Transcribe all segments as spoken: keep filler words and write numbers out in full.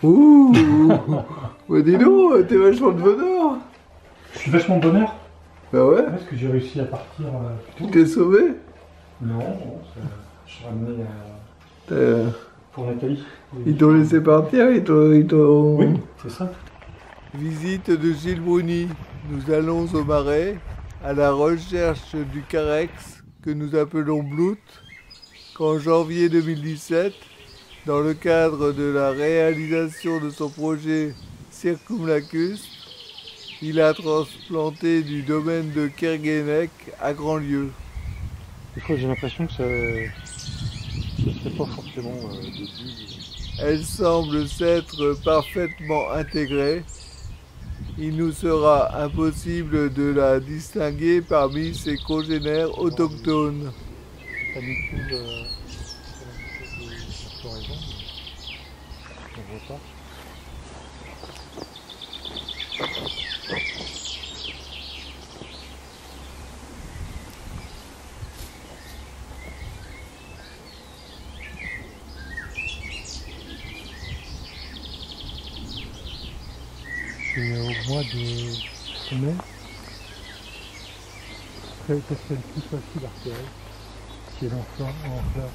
Ouh. Bah dis donc, t'es vachement de bonheur. Je suis vachement de bonheur. Bah ouais. Est-ce que j'ai réussi à partir euh, plus Tu tôt? t'es sauvé? Non, non, ça- je suis ramené à... Euh, pour Nathalie. Ils t'ont laissé partir, ils t'ont... ils t'ont- Oui, c'est ça. Visite de Gilles Bruni. Nous allons au Marais, à la recherche du carex que nous appelons Blout, qu'en janvier deux mille dix-sept, dans le cadre de la réalisation de son projet Circumlacus, il a transplanté du domaine de Kerguénec à Grandlieu. Des fois j'ai l'impression que ça ne serait pas forcément euh, des bulles. Elle semble s'être parfaitement intégrée. Il nous sera impossible de la distinguer parmi ses congénères autochtones. Pas du tout de... de floraison, mais on voit pas. C'est au mois de mai. Après, qu'est-ce qu'elle plus facile à repérer? Qui est l'enfant en fleurs.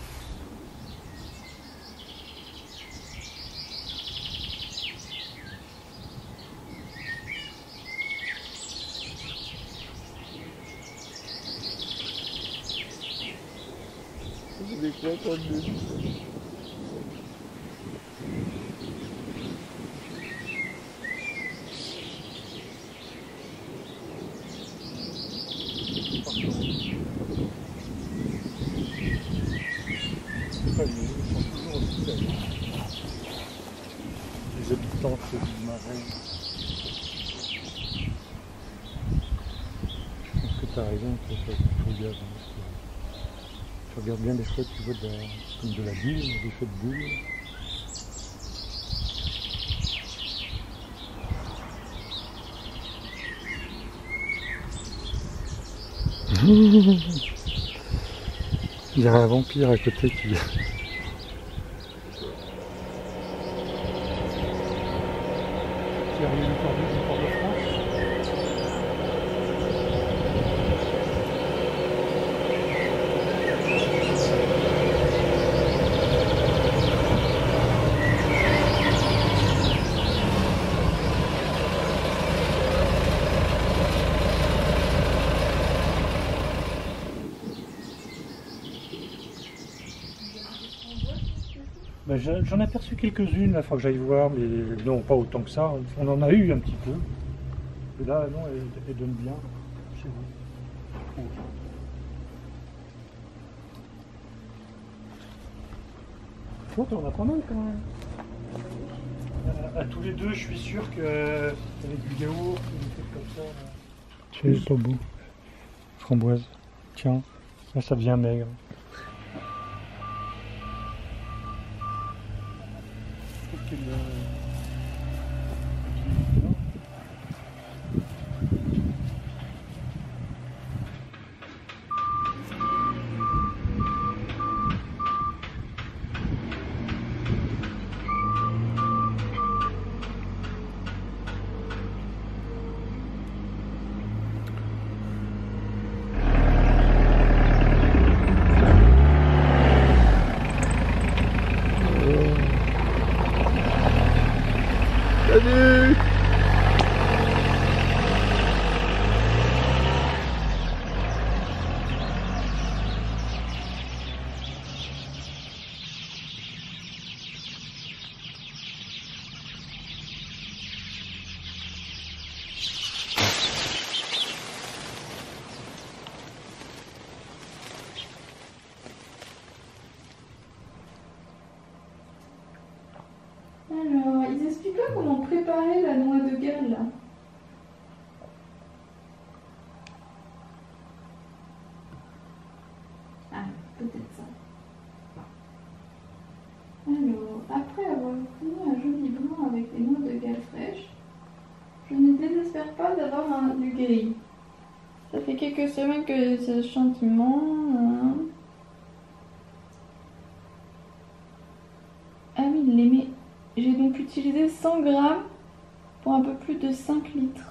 Des cloîtres de lune. Les habitants du Marais. Je pense que tu as raison, que ça faut bien. Tu regardes bien des fois, tu vois de la, comme de la bulle, des fois de bulles. Il y a un vampire à côté qui... qui arrive du port de, du port de France. Ben, j'en ai aperçu quelques-unes la fois que j'aille voir, mais non, pas autant que ça. On en a eu un petit peu. Et là, non, elle, elle donne bien chez vous. Oh, t'en as pas mal quand même. À, à tous les deux, je suis sûr que avec du yaourt, des trucs comme ça. C'est pas beau. Framboise. Tiens, là, ça vient maigre. Salut! Alors, ils expliquent pas comment préparer la noix de Galles, là. Ah, peut-être ça. Alors, après avoir obtenu un joli blanc avec des noix de Galles fraîches, je ne désespère pas d'avoir un, du gris. Ça fait quelques semaines que ce chantiment... Hein. Ah oui, il l'aimait. J'ai donc pu utiliser cent grammes pour un peu plus de cinq litres.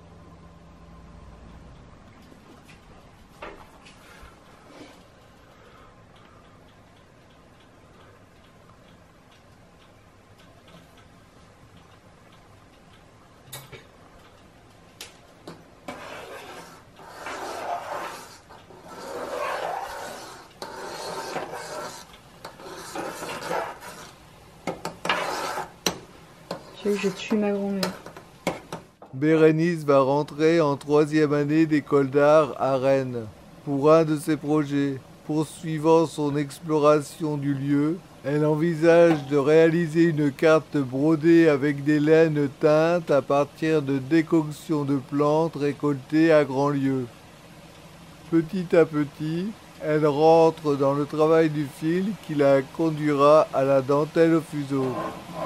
Je tue ma grand-mère. Bérénice va rentrer en troisième année d'école d'art à Rennes. Pour un de ses projets, poursuivant son exploration du lieu, elle envisage de réaliser une carte brodée avec des laines teintes à partir de décoctions de plantes récoltées à Grandlieu. Petit à petit, elle rentre dans le travail du fil qui la conduira à la dentelle au fuseau.